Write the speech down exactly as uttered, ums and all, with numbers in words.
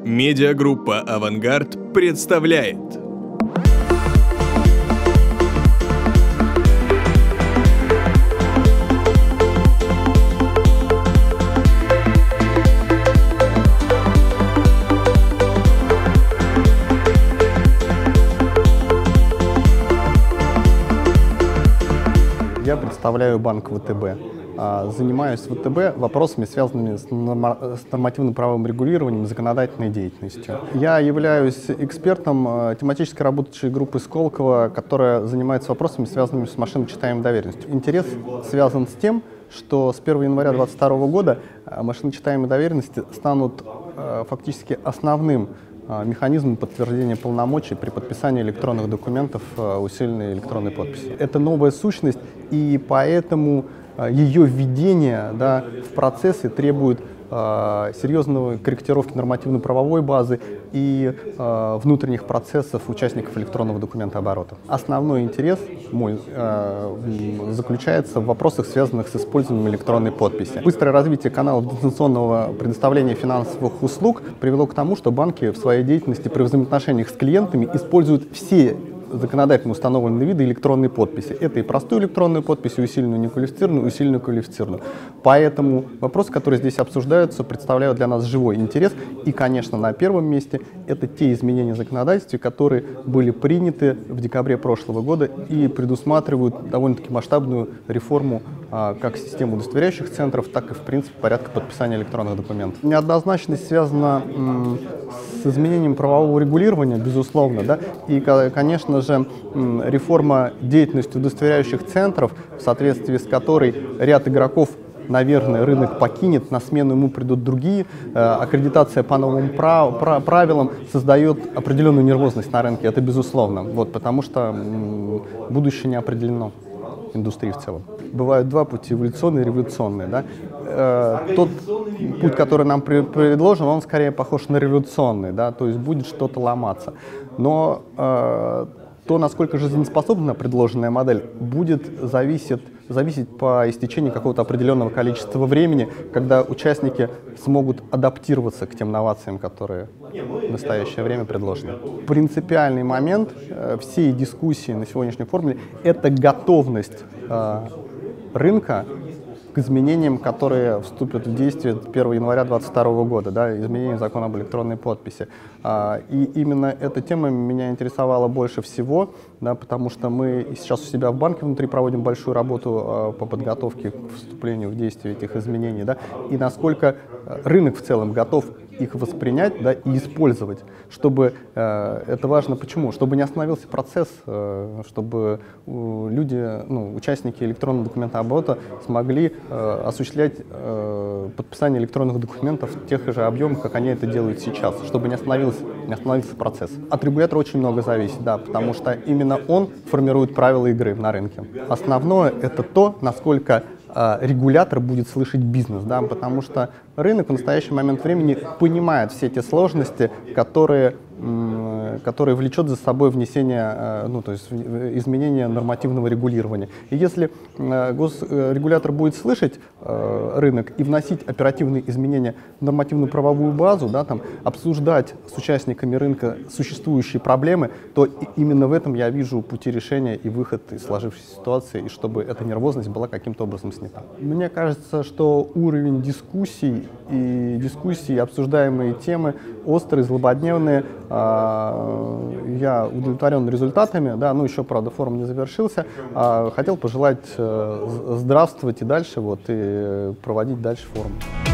Медиагруппа «Авангард» представляет. Я представляю банк ВТБ. Занимаюсь в ВТБ вопросами, связанными с нормативно-правовым регулированием и законодательной деятельностью. Я являюсь экспертом тематической рабочей группы Сколково, которая занимается вопросами, связанными с машиночитаемой доверенностью. Интерес связан с тем, что с первого января две тысячи двадцать второго года машиночитаемые доверенности станут фактически основным механизмом подтверждения полномочий при подписании электронных документов усиленной электронной подписью. Это новая сущность, и поэтому ее введение, да, в процессы требует э, серьезной корректировки нормативно-правовой базы и э, внутренних процессов участников электронного документооборота. Основной интерес мой э, заключается в вопросах, связанных с использованием электронной подписи. Быстрое развитие каналов дистанционного предоставления финансовых услуг привело к тому, что банки в своей деятельности при взаимоотношениях с клиентами используют все законодательно установленные виды электронной подписи. Это и простую электронную подпись, и усиленную неквалифицированную, и усиленную квалифицированную. Поэтому вопросы, которые здесь обсуждаются, представляют для нас живой интерес. И, конечно, на первом месте это те изменения в законодательстве, которые были приняты в декабре прошлого года и предусматривают довольно-таки масштабную реформу а, как системы удостоверяющих центров, так и, в принципе, порядка подписания электронных документов. Неоднозначность связана м, с изменением правового регулирования, безусловно, да, и, конечно же, реформа деятельности удостоверяющих центров, в соответствии с которой ряд игроков, наверное, рынок покинет, на смену ему придут другие. Аккредитация по новым прав, прав, правилам создает определенную нервозность на рынке, это безусловно, вот, потому что будущее не определено индустрии в целом. Бывают два пути, эволюционный и революционный. Да? Э, тот путь, который нам при, предложен, он скорее похож на революционный, да? То есть будет что-то ломаться. Но э, то, насколько жизнеспособна предложенная модель, будет зависеть, зависеть по истечении какого-то определенного количества времени, когда участники смогут адаптироваться к тем новациям, которые в настоящее время предложены. Принципиальный момент э, всей дискуссии на сегодняшней формуле – это готовность э, рынка к изменениям, которые вступят в действие первого января две тысячи двадцать второго года, да, изменениям закона об электронной подписи. А, и именно эта тема меня интересовала больше всего, да, потому что мы сейчас у себя в банке внутри проводим большую работу а, по подготовке к вступлению в действие этих изменений, да, и насколько рынок в целом готов их воспринять, да, и использовать, чтобы э, это важно. Почему? Чтобы не остановился процесс, э, чтобы э, люди, ну, участники электронного документооборота смогли э, осуществлять э, подписание электронных документов в тех же объемах, как они это делают сейчас, чтобы не остановился, не остановился процесс. От регулятора очень много зависит, да, потому что именно он формирует правила игры на рынке. Основное — это то, насколько регулятор будет слышать бизнес, да, потому что рынок в настоящий момент времени понимает все те сложности, которые, которые влечет за собой внесение, ну, то есть изменение нормативного регулирования. И если госрегулятор будет слышать рынок и вносить оперативные изменения в нормативную правовую базу, да, там, обсуждать с участниками рынка существующие проблемы, то именно в этом я вижу пути решения и выход из сложившейся ситуации, и чтобы эта нервозность была каким-то образом снята. Мне кажется, что уровень дискуссий и дискуссии, обсуждаемые темы острые, злободневные. Я удовлетворен результатами, да, ну еще, правда, форум не завершился. Хотел пожелать здравствовать и дальше, вот, и проводить дальше форум.